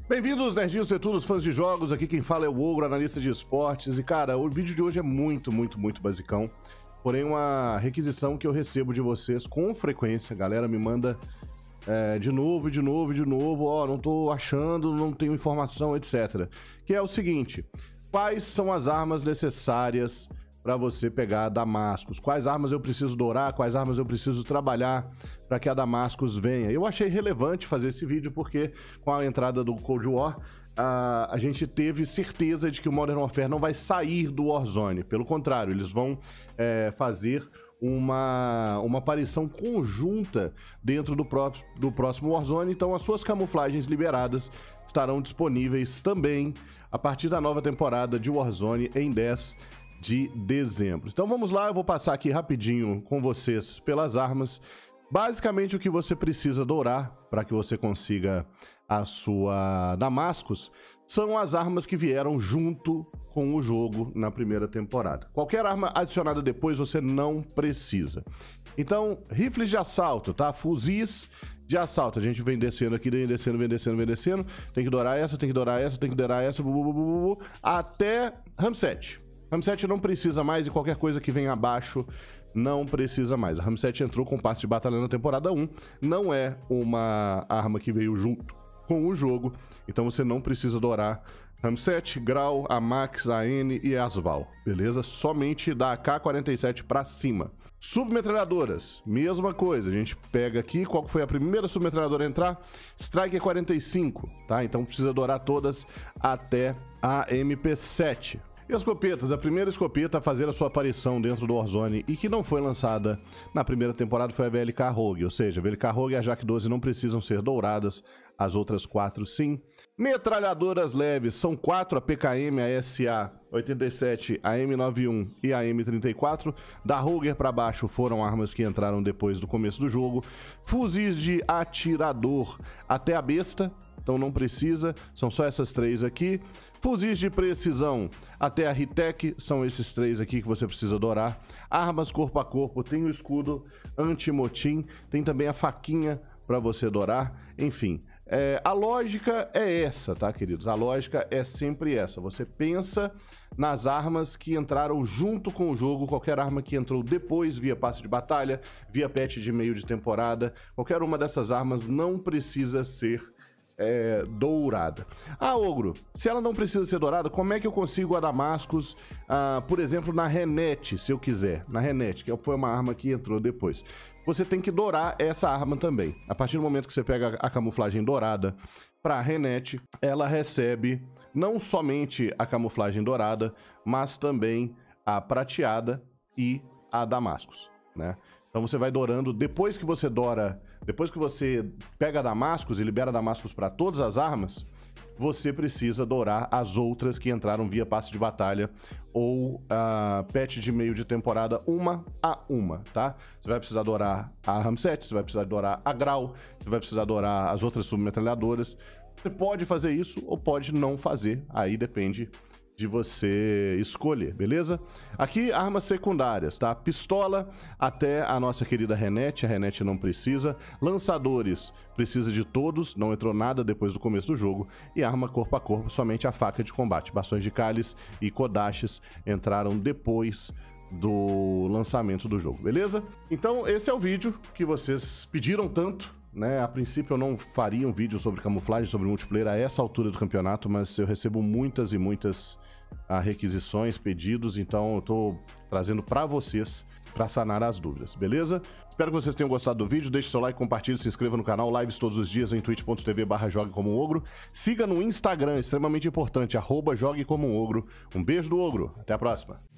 Bem-vindos, nerdinhos de tudo, fãs de jogos. Aqui quem fala é o Ogro, analista de esportes. E, cara, o vídeo de hoje é muito basicão. Porém, uma requisição que eu recebo de vocês com frequência. A galera me manda de novo. Ó, não tô achando, não tenho informação, etc. Que é o seguinte: quais são as armas necessárias para você pegar a Damascus? Quais armas eu preciso dourar? Quais armas eu preciso trabalhar para que a Damascus venha? Eu achei relevante fazer esse vídeo porque com a entrada do Cold War, a gente teve certeza de que o Modern Warfare não vai sair do Warzone. Pelo contrário, eles vão fazer uma aparição conjunta dentro do próximo Warzone. Então as suas camuflagens liberadas estarão disponíveis também a partir da nova temporada de Warzone em 10 de dezembro. Então vamos lá, eu vou passar aqui rapidinho com vocês pelas armas. Basicamente o que você precisa dourar para que você consiga a sua Damascus são as armas que vieram junto com o jogo na primeira temporada. Qualquer arma adicionada depois você não precisa. Então, rifles de assalto, tá? Fuzis de assalto. A gente vem descendo aqui, vem descendo. Tem que dourar essa, até RAM7. RAM7 não precisa mais e qualquer coisa que vem abaixo não precisa mais. A RAM7 entrou com passe de batalha na temporada 1, não é uma arma que veio junto com o jogo, então você não precisa dourar RAM7, Grau, Amax, AN e Asval, beleza? Somente da AK-47 pra cima. Submetralhadoras, mesma coisa, a gente pega aqui, qual foi a primeira submetralhadora a entrar? Striker 45, tá? Então precisa dourar todas até a MP7. E as escopetas, a primeira escopeta a fazer a sua aparição dentro do Warzone e que não foi lançada na primeira temporada foi a VLK Rogue, ou seja, a VLK Rogue e a JAK-12 não precisam ser douradas, as outras 4 sim. Metralhadoras leves, são 4, a PKM, a SA-87, a M91 e a M34. Da Rogue para baixo foram armas que entraram depois do começo do jogo. Fuzis de atirador até a besta, então não precisa, são só essas 3 aqui. Fuzis de precisão até a Ritec, são esses 3 aqui que você precisa dourar. Armas corpo a corpo, tem o escudo anti-motim, tem também a faquinha para você dourar, enfim. A lógica é essa, tá, queridos? A lógica é sempre essa. Você pensa nas armas que entraram junto com o jogo, qualquer arma que entrou depois via passe de batalha, via patch de meio de temporada, qualquer uma dessas armas não precisa ser dourada. Ah, Ogro, se ela não precisa ser dourada, como é que eu consigo a Damascus, por exemplo, na Renet, se eu quiser? Na Renet, que foi uma arma que entrou depois. Você tem que dourar essa arma também. A partir do momento que você pega a camuflagem dourada para a Renet, ela recebe não somente a camuflagem dourada, mas também a prateada e a Damascus, né? Então você vai dourando, depois que você pega a Damascus e libera a Damascus para todas as armas, você precisa dourar as outras que entraram via passe de batalha ou patch de meio de temporada uma a uma, tá? Você vai precisar dourar a RAM7, você vai precisar dourar a Grau, você vai precisar dourar as outras submetralhadoras. Você pode fazer isso ou pode não fazer, aí depende de você escolher, beleza? Aqui, armas secundárias, tá? Pistola até a nossa querida Renet, a Renet não precisa. Lançadores, precisa de todos, não entrou nada depois do começo do jogo. E arma corpo a corpo, somente a faca de combate. Bastões de cálice e kodachis entraram depois do lançamento do jogo, beleza? Então, esse é o vídeo que vocês pediram tanto, né? A princípio eu não faria um vídeo sobre camuflagem, sobre multiplayer a essa altura do campeonato, mas eu recebo muitas e muitas requisições, pedidos, então eu tô trazendo para vocês para sanar as dúvidas, beleza? Espero que vocês tenham gostado do vídeo, deixe seu like, compartilhe, se inscreva no canal, lives todos os dias em twitch.tv/joguecomoogro. Siga no Instagram, extremamente importante, @joguecomoogro. Um beijo do Ogro, até a próxima!